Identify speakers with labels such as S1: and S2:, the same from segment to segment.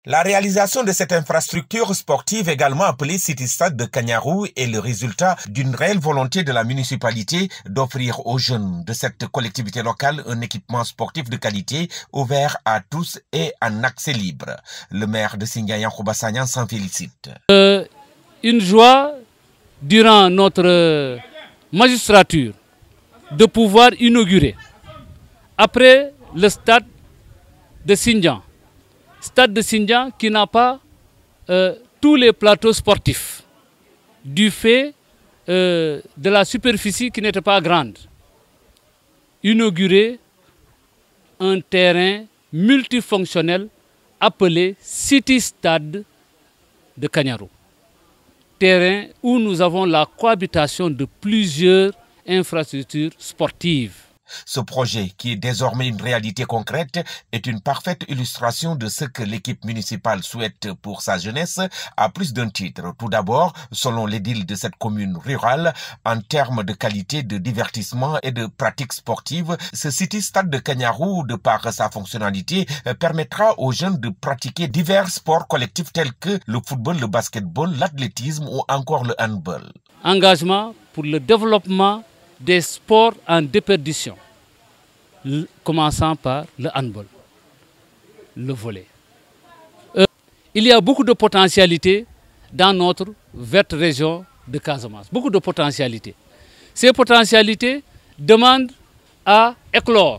S1: La réalisation de cette infrastructure sportive, également appelée City Stade de Kanyarou, est le résultat d'une réelle volonté de la municipalité d'offrir aux jeunes de cette collectivité locale un équipement sportif de qualité ouvert à tous et en accès libre. Le maire de Sindia, Yankhoba Sagnan, s'en félicite.
S2: Une joie durant notre magistrature de pouvoir inaugurer, après le stade de Sindia, Stade de Sindia qui n'a pas tous les plateaux sportifs du fait de la superficie qui n'était pas grande. Inaugurer un terrain multifonctionnel appelé City Stade de Kanyarou. Terrain où nous avons la cohabitation de plusieurs infrastructures sportives.
S1: Ce projet, qui est désormais une réalité concrète, est une parfaite illustration de ce que l'équipe municipale souhaite pour sa jeunesse à plus d'un titre. Tout d'abord, selon l'édile de cette commune rurale, en termes de qualité de divertissement et de pratiques sportives, ce City Stade de Kanyarou, de par sa fonctionnalité, permettra aux jeunes de pratiquer divers sports collectifs tels que le football, le basketball, l'athlétisme ou encore le handball.
S2: Engagement pour le développement des sports en déperdition, commençant par le handball, le volley. Il y a beaucoup de potentialités dans notre verte région de Casamance, beaucoup de potentialités. Ces potentialités demandent à éclore.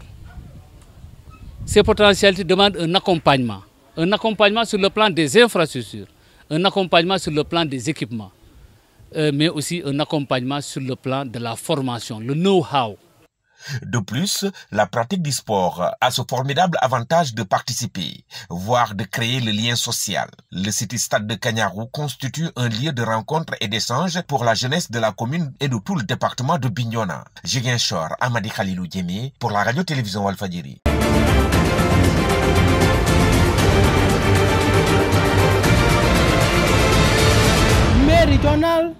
S2: Ces potentialités demandent un accompagnement sur le plan des infrastructures, un accompagnement sur le plan des équipements, mais aussi un accompagnement sur le plan de la formation, le know-how.
S1: De plus, la pratique du sport a ce formidable avantage de participer, voire de créer le lien social. Le City Stade de Kanyarou constitue un lieu de rencontre et d'échange pour la jeunesse de la commune et de tout le département de Bignona. Ziguinchor, Amadi Khalilou Diémé, pour la radio-télévision Walfadjri.
S3: Méridional